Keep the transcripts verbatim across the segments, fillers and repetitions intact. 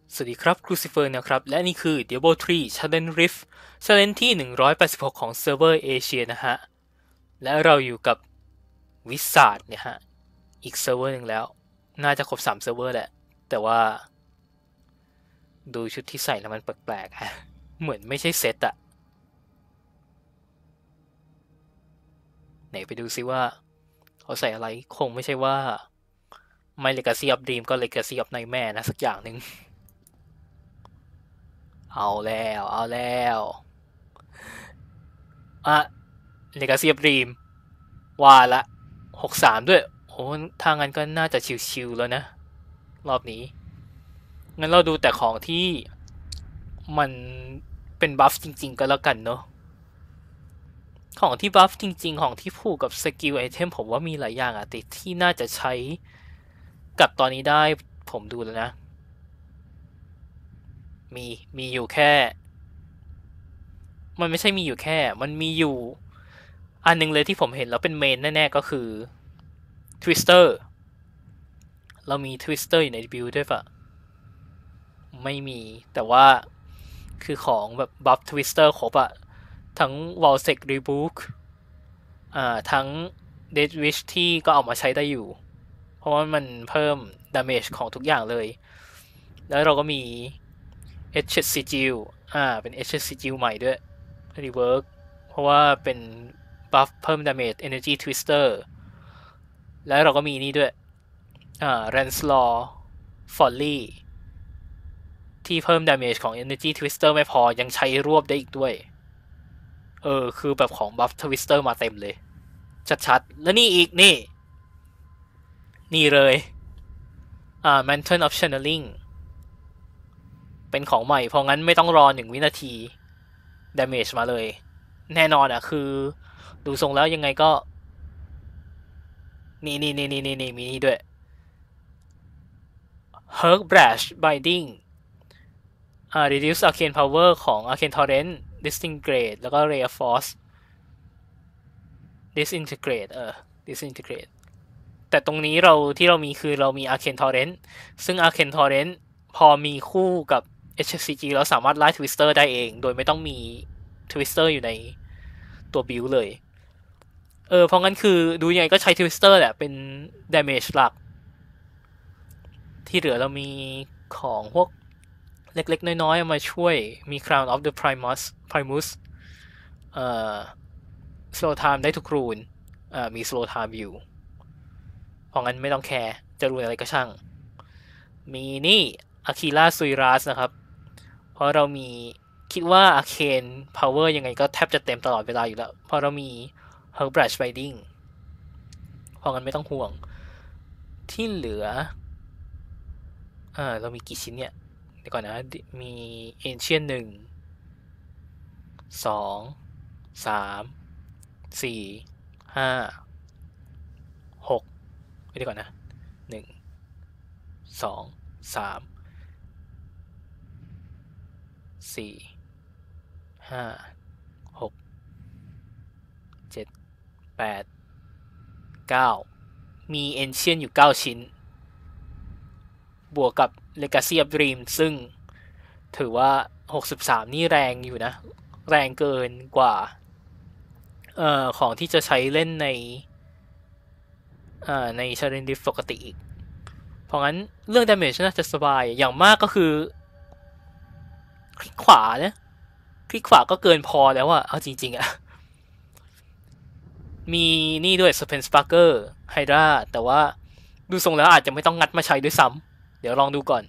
สวัสดีครับครูซิเฟอร์นะครับและนี่คือ Diablo ทรี Challenge Rift Challenge ที่หนึ่งร้อยแปดสิบหกของเซิร์ฟเวอร์เอเชียนะฮะและเราอยู่กับวิสาดเนี่ยฮะอีกเซิร์ฟเวอร์หนึ่งแล้วน่าจะครบสามเซิร์ฟเวอร์แหละแต่ว่าดูชุดที่ใส่แล้วมันแปลกๆฮะเหมือนไม่ใช่เซตอะไหนไปดูซิว่าเขาใส่อะไรคงไม่ใช่ว่าไม่ Legacy of Dream ก็ Legacy of Nightmare นะสักอย่างหนึ่งเอาแล้วเอาแล้วอ่ะ Legacy of Dream ว่าละหกสามด้วยโอ้ทางนั้นก็น่าจะชิวๆแล้วนะรอบนี้งั้นเราดูแต่ของที่มันเป็นบัฟจริงๆก็แล้วกันเนาะของที่บัฟจริงๆของที่ผูกกับสกิลไอเทมผมว่ามีหลายอย่างอะติดที่น่าจะใช้กับตอนนี้ได้ผมดูแล้วนะมีมีอยู่แค่มันไม่ใช่มีอยู่แค่มันมีอยู่อันนึงเลยที่ผมเห็นแล้วเป็นเมนแน่ๆก็คือ Twister เรามี Twister อยู่ในบิลด์ด้วยปะไม่มีแต่ว่าคือของแบบบัฟ Twister ครบอะทั้ง Valsec Rebook อ่าทั้ง Death Wish ที่ก็เอามาใช้ได้อยู่เพราะว่ามันเพิ่ม damage ของทุกอย่างเลยแล้วเราก็มี H Sigil อ่าเป็น H Sigil ใหม่ด้วย Rework เพราะว่าเป็นบัฟเพิ่ม damage Energy Twister แล้วเราก็มีนี่ด้วยอ่า Ranslaw Folly ที่เพิ่ม damage ของ Energy Twister ไม่พอยังใช้รวบได้อีกด้วยเออคือแบบของ buff Twister มาเต็มเลยชัดๆแล้วนี่อีกนี่นี่เลยอ่า Mantle of Channeling เป็นของใหม่เพราะงั้นไม่ต้องรอหนึ่งวินาที damage มาเลยแน่นอนอ่ะคือดูทรงแล้วยังไงก็นี่นี่นี่นี่นี่มีนี่ด้วย Herc Brash Binding อ่า reduce arcane power ของ arcane torrent disintegrate แล้วก็ ray of force disintegrate เออ disintegrate แต่ตรงนี้เราที่เรามีคือเรามี arcane torrent ซึ่ง arcane torrent พอมีคู่กับ เอช ซี จี เราสามารถไล่ twister ได้เองโดยไม่ต้องมี twister อยู่ในตัวบิลเลยเออเพราะงั้นคือดูยังไงก็ใช้ twister แหละเป็น damage หลักที่เหลือเรามีของพวกเล็กๆน้อยๆมาช่วยมี Crown of the Primus Primus เอ่อ slow time ได้ทุกรูนอ่ามี slow time อยู่เพราะงั้นไม่ต้องแคร์จะรูนอะไรก็ช่างมีนี่อะคีล่าซุยรัสนะครับเพราะเรามีคิดว่าอาเคนพาวเวอร์ยังไงก็แทบจะเต็มตลอดเวลาอยู่แล้วเพราะเรามี Herb Brush Binding เพราะงั้นไม่ต้องห่วงที่เหลืออ่าเรามีกี่ชิ้นเนี่ยเดี๋ยวก่อนนะมี Ancient หนึ่งสองสามสี่ห้าหกเดี๋ยวก่อนนะหนึ่งสองสามสี่ห้าหกเจ็ดแปดเก้ามีเอนเชียนอยู่เก้าชิ้นบวกกับ Legacy of Dream ซึ่งถือว่าหกสิบสามนี่แรงอยู่นะแรงเกินกว่าเอ่อของที่จะใช้เล่นในเอ่อใน Challenge Rift ปกติอีกเพราะงั้นเรื่อง damage น่าจะสบายอย่างมากก็คือคลิกขวานะคลิกขวาก็เกินพอแล้วอะเอาจริงๆอะมีนี่ด้วย Serpent Sparker Hydra แต่ว่าดูทรงแล้วอาจจะไม่ต้องงัดมาใช้ด้วยซ้ำเดี๋ยวลองดูก่อน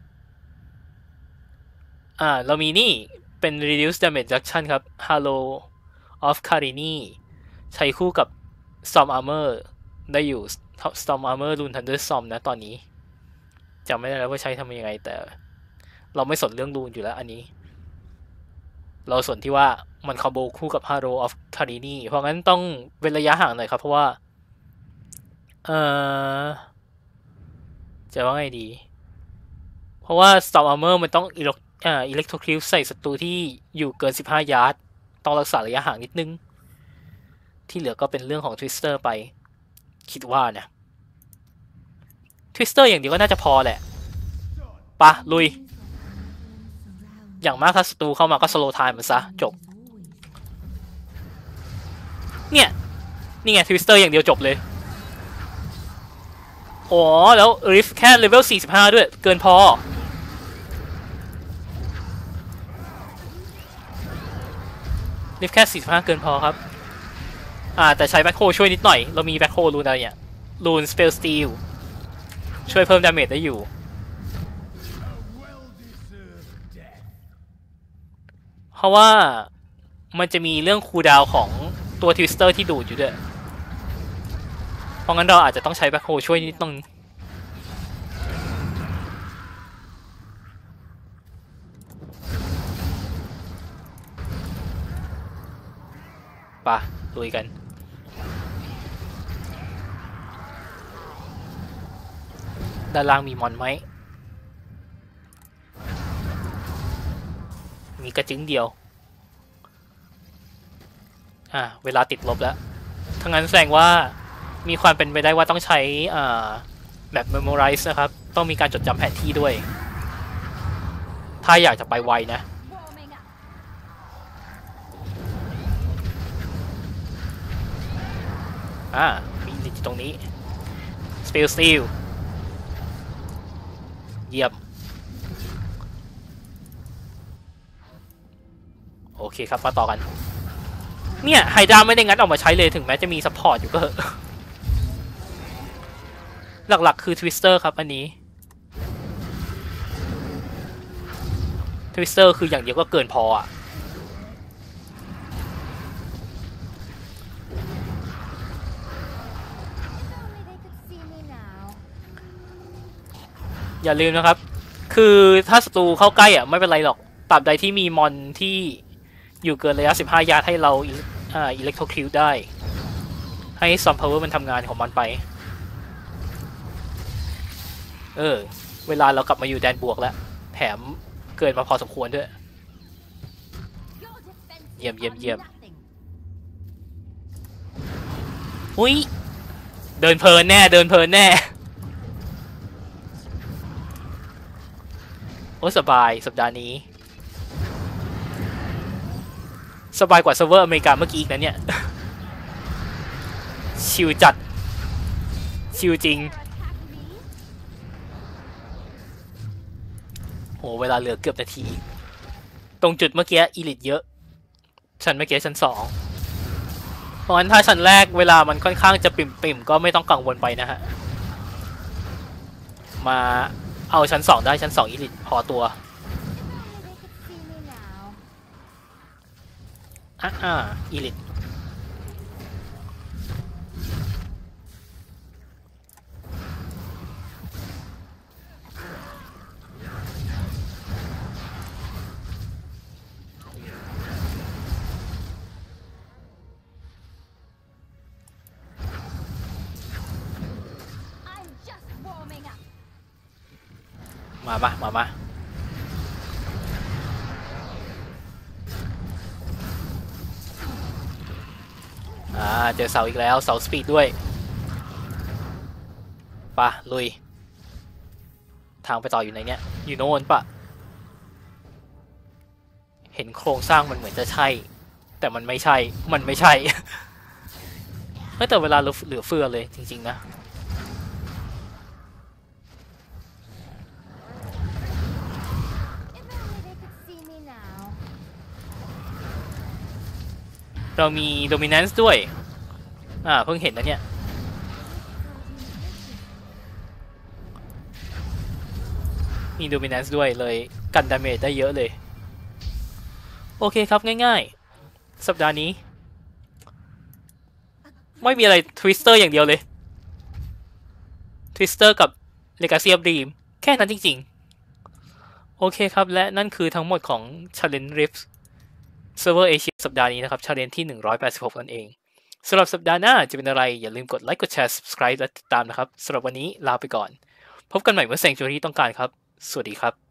อ่าเรามีนี่เป็น reduce damage reduction ครับ Halo of Carini ใช้คู่กับ Storm Armor ได้อยู่ Storm Armor Rune Thunderstorm นะตอนนี้จำไม่ได้แล้วว่าใช้ทำยังไงแต่เราไม่สนเรื่องรูนอยู่แล้วอันนี้เราสนที่ว่ามันคอมโบคู่กับ Halo of Carini เพราะงั้นต้องเป็นระยะห่างหน่อยครับเพราะว่าเออจะว่าไงดีเพราะว่า Storm Armor มันต้องอิเล็กอ่าอิเล็กโทรคิวใส่ศัตรูที่อยู่เกินสิบห้ายาร์ดต้องรักษาระยะห่างนิดนึงที่เหลือก็เป็นเรื่องของ Twister ไปคิดว่านะ Twister อย่างเดียวก็น่าจะพอแหละปะลุยอย่างมากถ้าศัตรูเข้ามาก็สโลว์ไทม์มันซะจบเนี่ยนี่ไงทวิสเตอร์อย่างเดียวจบเลยอ๋อแล้วริฟแค่เลเวลสี่สิบห้าด้วยเกินพอริฟแค่สี่สิบห้าเกินพอครับอ่าแต่ใช้แบ็คโฮช่วยนิดหน่อยเรามีแบ็คโฮรูนอะไรเนี่ยรูนสเปลสตีลช่วยเพิ่มดาเมจได้อยู่เพราะว่ามันจะมีเรื่องคูลดาวน์ของตัวทวิสเตอร์ที่ดูดอยู่ด้วยเพราะงั้นเราอาจจะต้องใช้แบ็คโฮช่วยนิดนึงป่ะลุยกันด้านล่างมีมอนไหมมีกระจึงเดียวอ่าเวลาติดลบแล้วทั้งนั้นแสดงว่ามีความเป็นไปได้ว่าต้องใช้อ่าแบบ memorize นะครับต้องมีการจดจำแผนที่ด้วยถ้าอยากจะไปไวนะอ่ามีลิตตรงนี้ Spell Steal เยี่ยมโอเคครับมาต่อกันเนี่ยไฮดราไม่ได้งัดออกมาใช้เลยถึงแม้จะมีซัพพอร์ตอยู่ก็เหอะหลักๆคือทวิสเตอร์ครับอันนี้ทวิสเตอร์คืออย่างเดียวก็เกินพออ่ะอย่าลืมนะครับคือถ้าศัตรูเข้าใกล้อ่ะไม่เป็นไรหรอกตราบใดที่มีมอนที่อยู่เกินระยะสิบห้ายาร์ดให้เราอ่าอิเล็กโทรคิวได้ให้ซอมพาวเวอร์มันทำงานของมันไปเออเวลาเรากลับมาอยู่แดนบวกแล้วแถมเกินมาพอสมควรด้วยเยี่ยมเยี่ยมเยี่ยมอุ้ยเดินเพลินแน่เดินเพลินแน่โอ้สบายสัปดาห์นี้สบายกว่าเซิร์ฟเวอร์อเมริกาเมื่อกี้อีกนะเนี่ยชิลจัดชิลจริงโหเวลาเหลือเกือบนาทีตรงจุดเมื่อกี้อีลิทเยอะชั้นเมื่อกี้ชั้นสองเพราะฉะนั้นถ้าชั้นแรกเวลามันค่อนข้างจะปิ่มๆก็ไม่ต้องกังวลไปนะฮะมาเอาชั้นสองได้ชั้นสองอีลิทพอตัวอ่ะอ่าอีลิทมามามามาอ่าเจอเสาอีกแล้วเสาสปีดด้วยปะลุยทางไปต่ออยู่ไหนเนี่ยอยู่โน่นปะเห็นโครงสร้างมันเหมือนจะใช่แต่มันไม่ใช่มันไม่ใช่แต่เวลาเราเหลือเฟือเลยจริงๆนะเรามี dominance ด้วยอ่าเพิ่งเห็นนะเนี่ยมี dominance ด้วยเลยกันดาเมจได้เยอะเลยโอเคครับง่ายๆสัปดาห์นี้ไม่มีอะไรทวิสเตอร์อย่างเดียวเลยทวิสเตอร์กับ Legacy of Dream แค่นั้นจริงๆโอเคครับและนั่นคือทั้งหมดของ Challenge Rift Server Asia สัปดาห์นี้นะครับ Challenge ที่หนึ่งร้อยแปดสิบหกนั่นเองสำหรับสัปดาห์หน้าจะเป็นอะไรอย่าลืมกดไลค์กดแชร์ subscribe และติดตามนะครับสำหรับวันนี้ลาไปก่อนพบกันใหม่เมื่อแสงจูรี่ต้องการครับสวัสดีครับ